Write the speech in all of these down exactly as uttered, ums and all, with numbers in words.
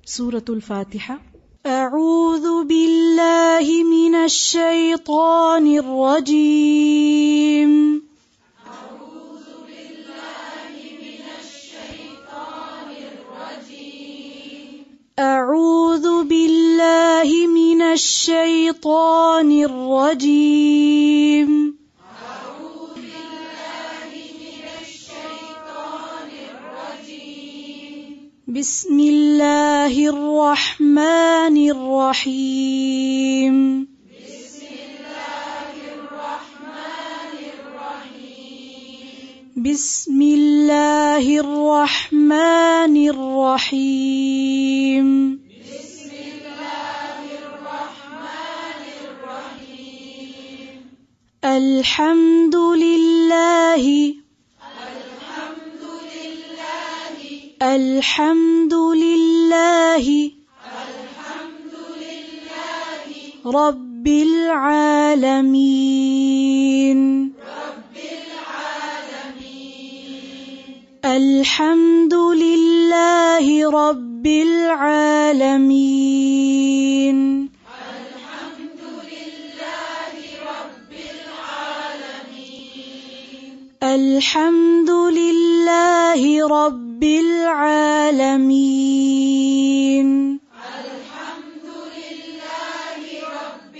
سورة الفاتحة. أعوذ بالله من الشيطان الرجيم. أعوذ بالله من الشيطان الرجيم. أعوذ بالله من الشيطان الرجيم. بسم الله الرحمن الرحيم. بسم الله الرحمن الرحيم. بسم الله الرحمن الرحيم. بسم الله الرحمن الرحيم. الحمد لله. الحمد لله. الحمد لله. رب العالمين. رب العالمين. الحمد لله رب العالمين. الحمد لله رب العالمين. الحمد لله رب العالمين. الحمد لله رب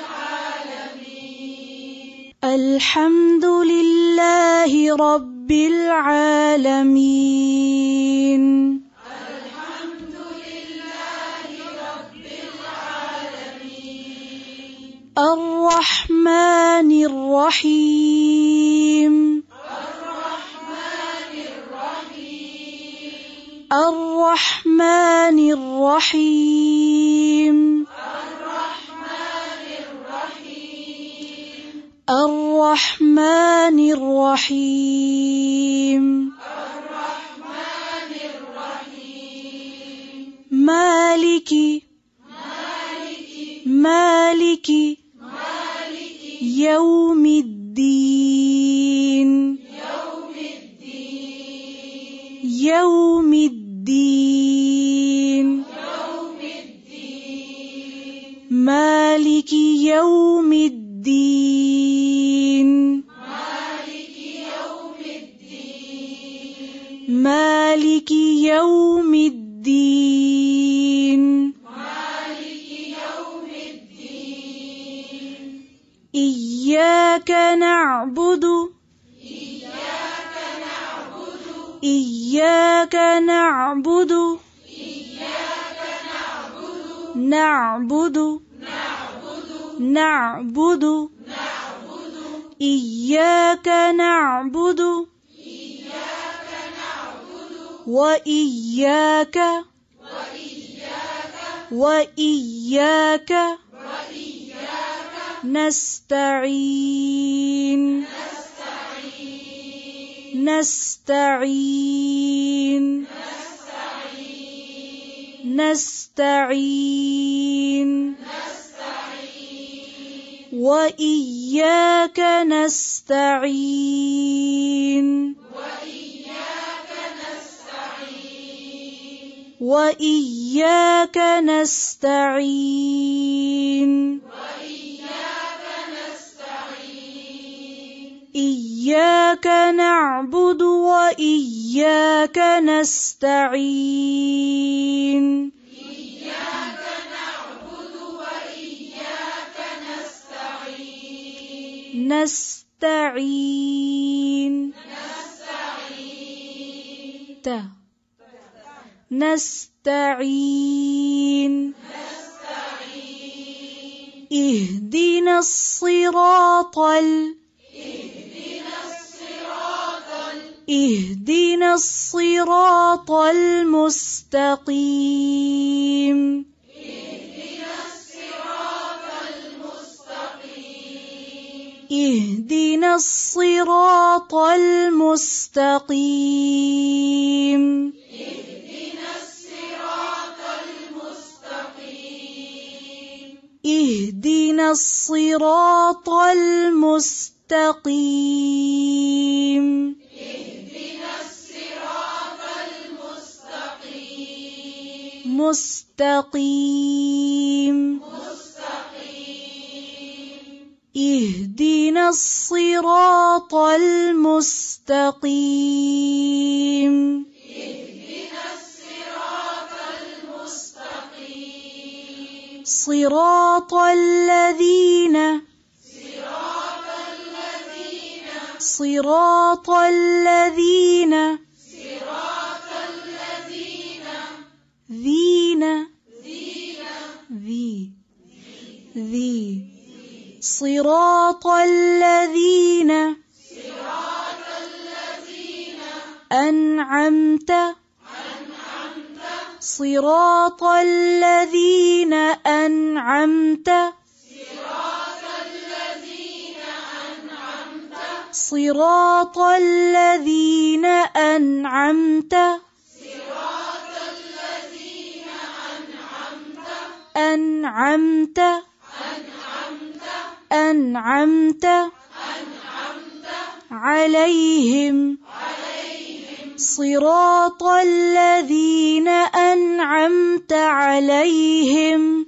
العالمين. الحمد لله رب العالمين. الحمد لله رب العالمين. الرحمن الرحيم. الرحمن الرحيم. الرحمن الرحيم. الرحمن الرحيم. الرحمن الرحيم. الرحمن الرحيم. مالك. مالك. مالك مالك. يوم الدين. يوم الدين. يوم الدين. يوم الدين. مالك يوم الدين. مالك يوم الدين. مالك يوم الدين. مالك يوم الدين. إياك نعبد. إياك نعبد. إياك نعبد. إياك نعبد. نعبد. نعبد. نعبد. نعبد. إياك نعبد. إياك نعبد. وإياك. وإياك. وإياك وإياك. نستعين. نستعين. نستعين. نستعين. نستعين. نستعين. وإياك نستعين. وإياك نستعين. وإياك نستعين. وإياك نستعين. إياك نعبد وإياك نستعين. إياك نعبد وإياك نستعين. نستعين. نستعين. ت. نستعين. نستعين. اهدنا الصراط ال اهدنا الصراط ال- اهدنا الصراط المستقيم. اهدنا الصراط المستقيم. اهدنا الصراط المستقيم. اهدنا الصراط المستقيم. اهدنا الصراط المستقيم. اهدنا الصراط المستقيم. مستقيم اهدنا الصراط المستقيم صراط الذين صراط الذين ذين ذي ذي صراط الذين أنعمت صراط الذين أنعمت صراط الذين أنعمت أنعمت أنعمت عليهم صراط الذين أنعمت عليهم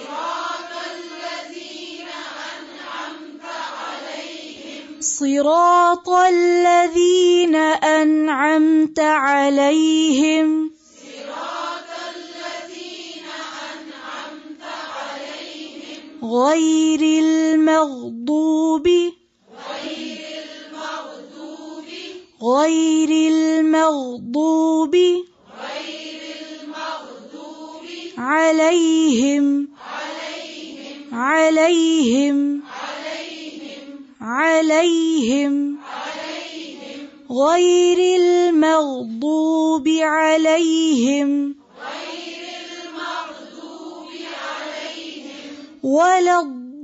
صراط الذين أنعمت عليهم غير المغضوب غير المغضوب عليهم عليهم عليهم غير المغضوب عليهم ولا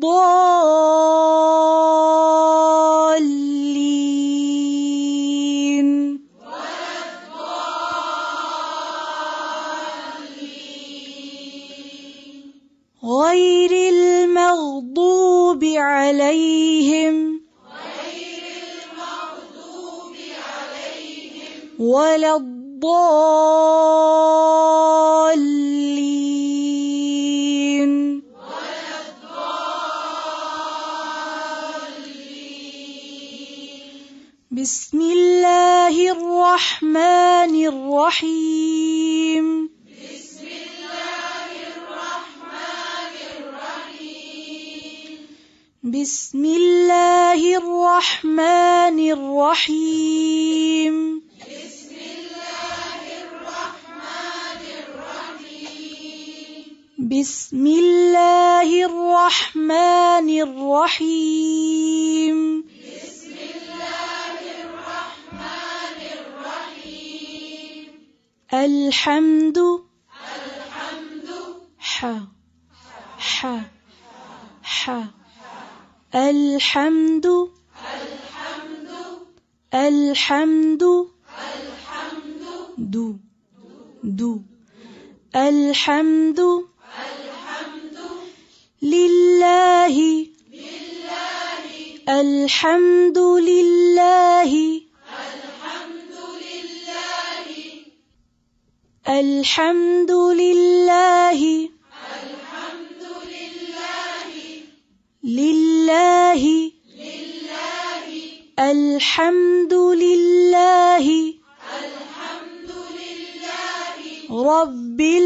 الضالين غير المغضوب عليهم ولا الضالين بسم الله الرحمن الرحيم بسم الله الرحمن الرحيم بسم الله الرحمن الرحيم بسم الله الرحمن الرحيم بسم الله الرحمن الرحيم الحمد الحمد ح ح ح الحمد الحمد الحمد الحمد دو دو الحمد الحمد لله لله الحمد لله الحمد لله الحمد لله الحمد لله لله لله الحمد لله الحمد لله رب ال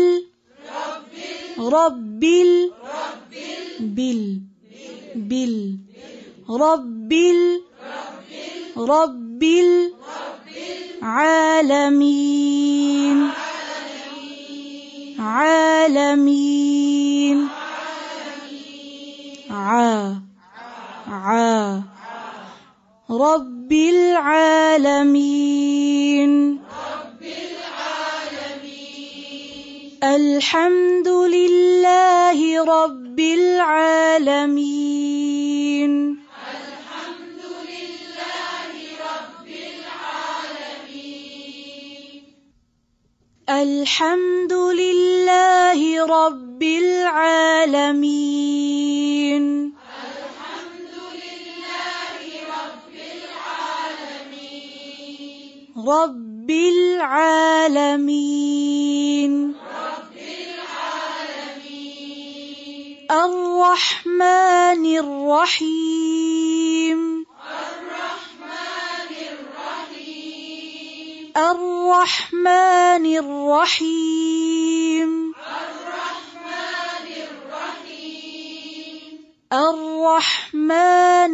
رب رب ال رب بال بال رب ال رب العالمين عالمين ع ع رب العالمين الحمد لله رب العالمين الحمد لله رب العالمين الحمد لله رب العالمين الحمد لله رب العالمين رب العالمين رب الرحمن الرحيم الرحمن الرحيم الرحمن الرحيم الرحمن الرحيم الرحمن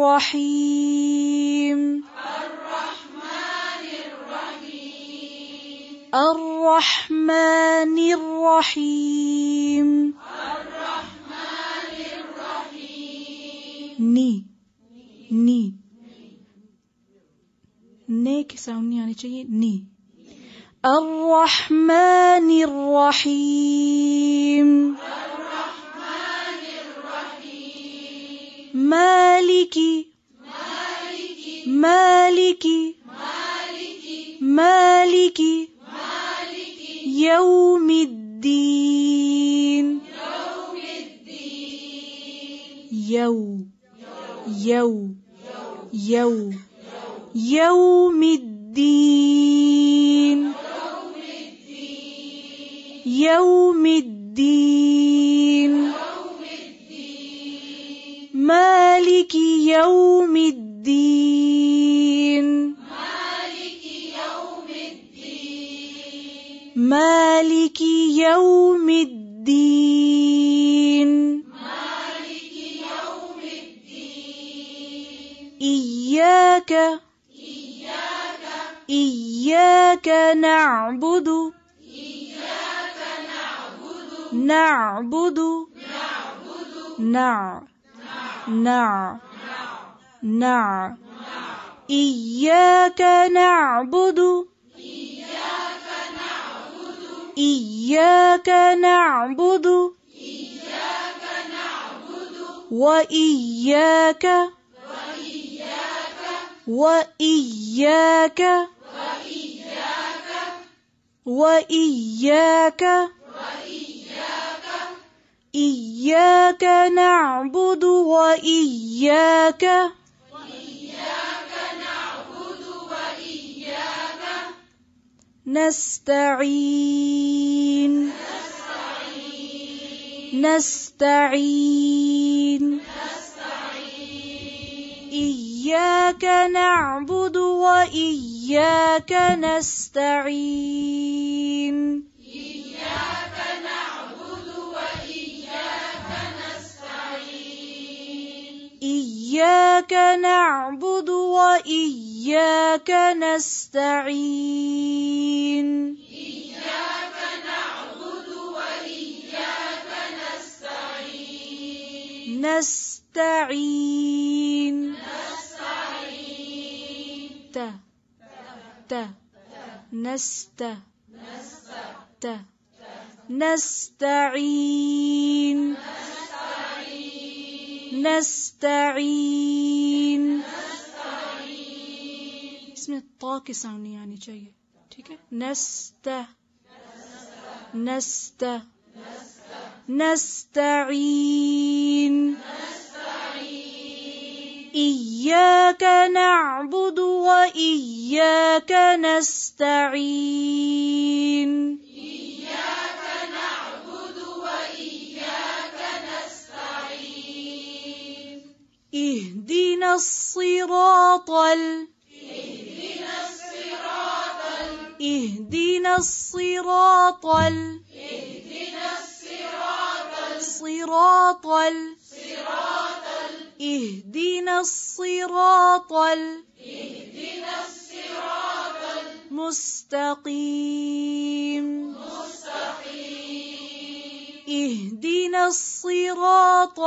الرحيم الرحمن الرحيم الرحمن الرحيم الرحمن الرحيم नी नी ने के साउंड नहीं आनी चाहिए नी الرحمن الرحيم الرحمن الرحيم مالكي مالك مالكي مالك مالكي مالك يوم الدين يوم الدين يو يو يو يوم الدين يوم الدين مالك يوم الدين مالك يوم الدين مالك يوم الدين مالك يوم الدين إياك إياك إياك نعبد إياك نعبد نعبد نعبد نع نع نع إياك نعبد إياك نعبد إياك نعبد إياك نعبد وإياك وإياك وإياك وإياك وإياك وإياك إياك نعبد وإياك إياك نعبد وإياك نستعين نستعين إياك نعبد وإياك نستعين إياك نعبد وإياك نستعين إياك نعبد وإياك نستعين إياك نعبد وإياك نستعين نستعين نستعين ت ت نست ت نستعين نستعين इसमें तो के साउंड नहीं आनी चाहिए ठीक है नस्त नस्त नस्तعين إياك نعبد وإياك نستعين إياك نعبد وإياك نستعين اهدنا الصراط ال اهدنا الصراط ال- اهدنا الصراط ال اهدنا الصراط ال- صراط ال صراط ال- اهدنا الصراط ال اهدنا الصراط المستقيم المستقيم اهدنا الصراط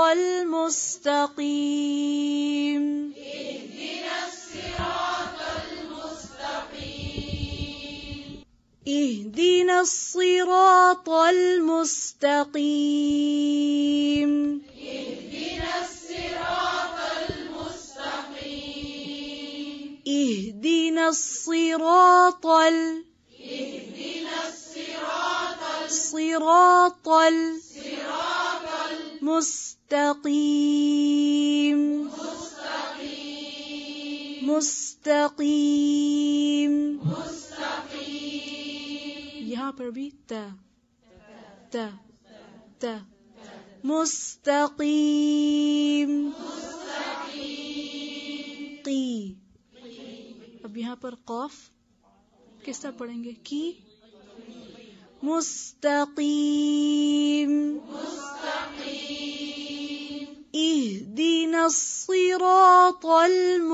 المستقيم اهدنا الصراط المستقيم اهدنا الصراط المستقيم اهدنا الصراط المستقيم اهدنا الصراط ال اهدنا الصراط صراط الصراط المستقيم المستقيم مستقيم مستقيم यहाँ पर भी त त त मुस्तकीम की। अब यहाँ पर कौफ किस तरह पढ़ेंगे? की। मुस्तकीम इहदिना सिरातल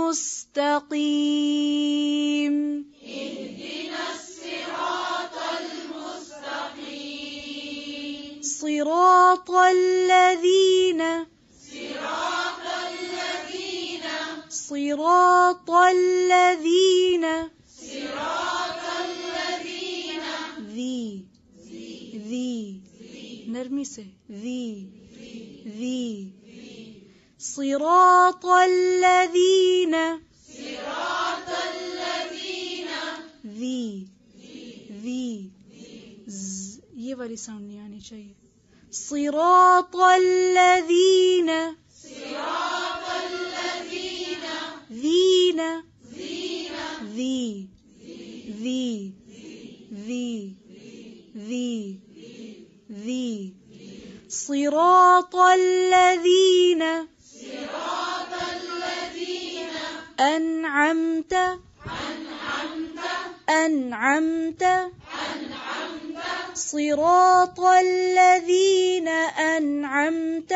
मुस्तकीम सिरातल लज़ीना सिरातल लज़ीना ذी ذी नरमी से ذी ذी सिरातल लज़ीना ذी ذी ये वाली साउंड नहीं आनी चाहिए। सिरातल लज़ीना ذीना ذी ذी ذी ذी ذी صراط الذين أنعمت أنعمت صراط الذين أنعمت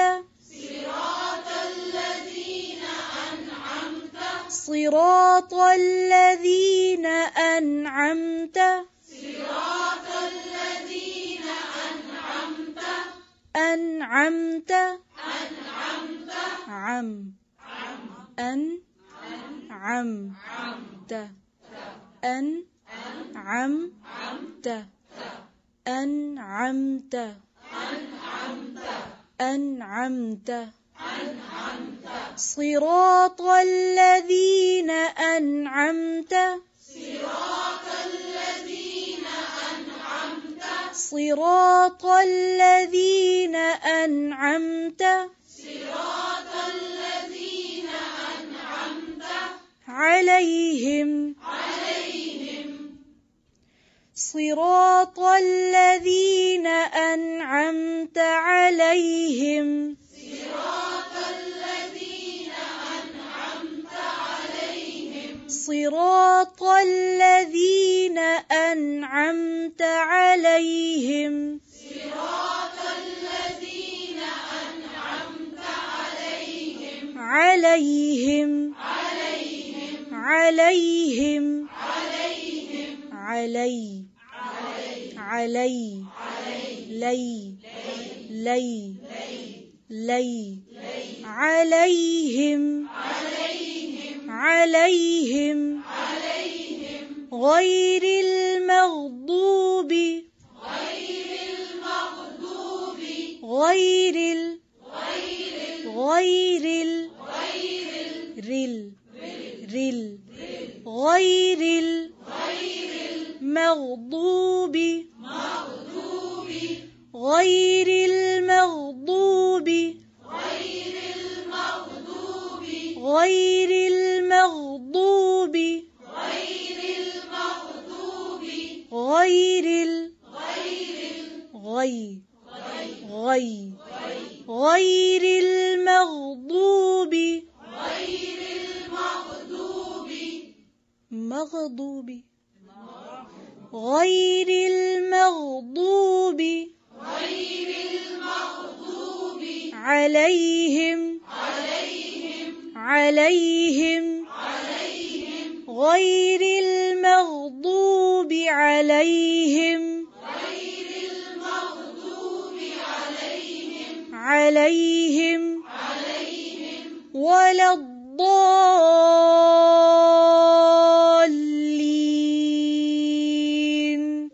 صراط الذين أنعمت أنعمت عم أن عم ت أن عم ت أنعمت أنعمت صراط الذين أنعمت صراط الذين أنعمت عليهم صراط الذين أنعمت عليهم صراط الذين أنعمت عليهم عليهم عليهم علي علي لي لي لي عليهم عليهم غير المغضوب غير ال غير ال رل رل غير المغضوب غير المغضوب غير المغضوب غير ال غي غي غير المغضوب مغضوب غير المغضوب عليهم عليهم غير المغضوب عليهم عليهم ولا الضالين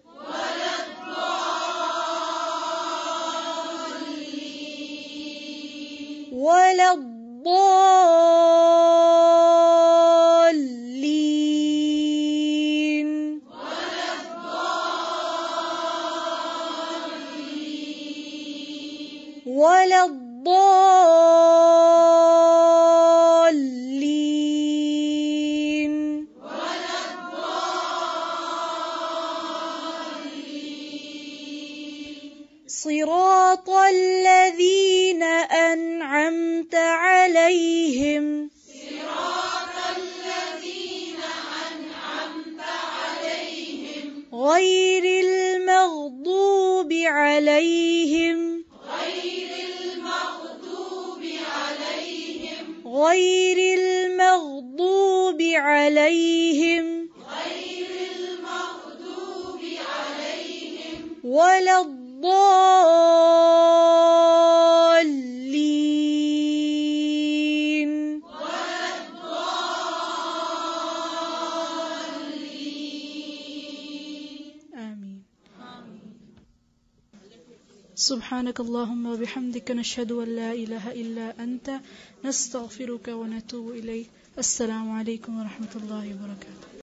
ولا الضالين ولا الضالين صراط صراط الذين أنعمت عليهم صراط الذين أنعمت عليهم غير المغضوب عليهم غير المغضوب عليهم غير المغضوب عليهم غير المغضوب عليهم ولا الضالين ولا الضالين. آمين. سبحانك اللهم وبحمدك نشهد أن لا إله إلا أنت نستغفرك ونتوب إليك. السلام عليكم ورحمة الله وبركاته.